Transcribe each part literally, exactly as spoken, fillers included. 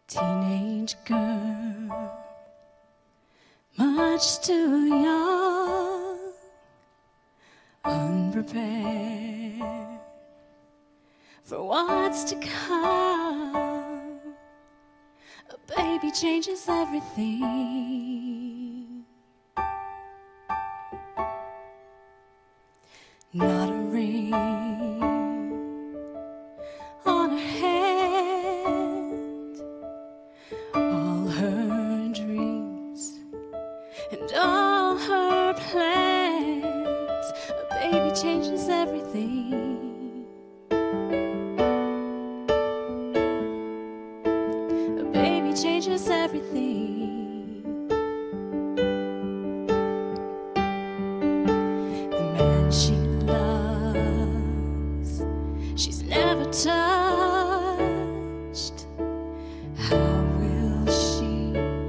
Teenage girl, much too young, unprepared for what's to come. A baby changes everything. Not a ring on her hand, all her dreams and all her plans. A baby changes everything. A baby changes everything. The man she loves, she's never touched. How will she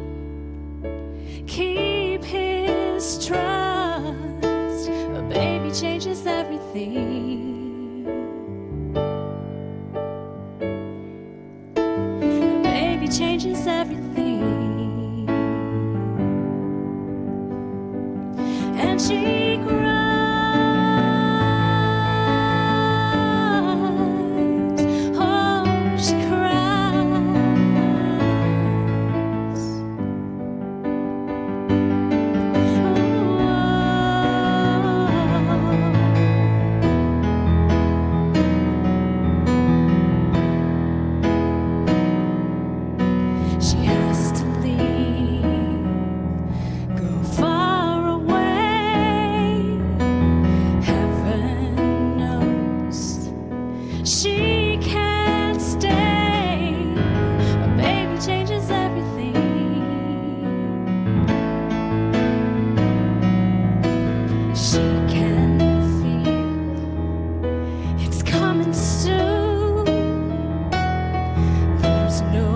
keep his trust? A baby changes everything. A baby changes everything. And she cries. She has to leave, go far away. Heaven knows she can't stay. A baby changes everything. She can feel it's coming soon. There's no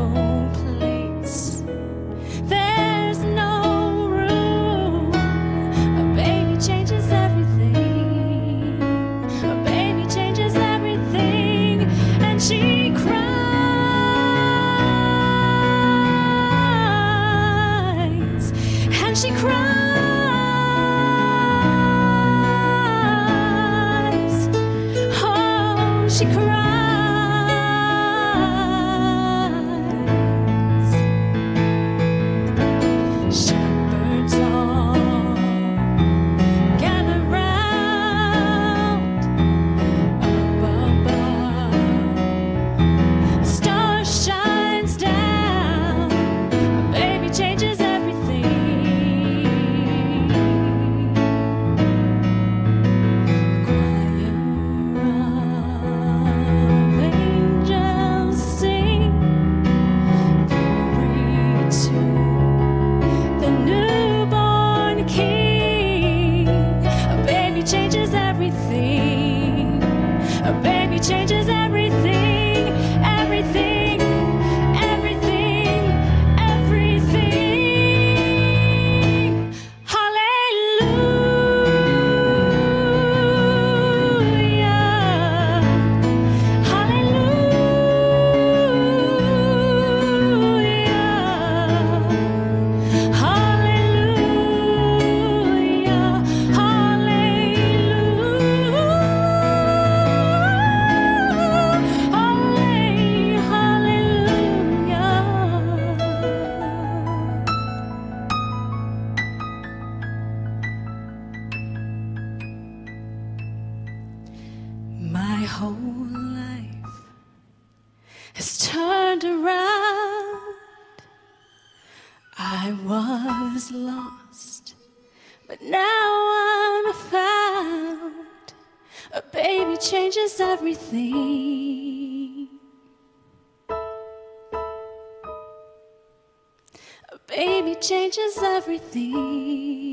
There's no room. A baby changes everything. A baby changes everything. And she cries. And she cries. Oh, she cries. Shepherds all gather round up above. A star shines down. A baby changes everything. A choir of angels sing glory to the newborn King. A baby changes everything. A baby changes everything. Everything, everything, everything. Hallelujah. Hallelujah. Hallelujah, hallelujah, hallelujah. My whole life has turned around. I was lost, but now I'm found. A baby changes everything. A baby changes everything.